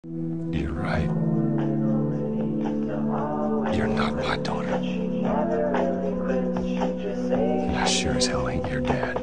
You're right. You're not my daughter. And I sure as hell ain't your dad.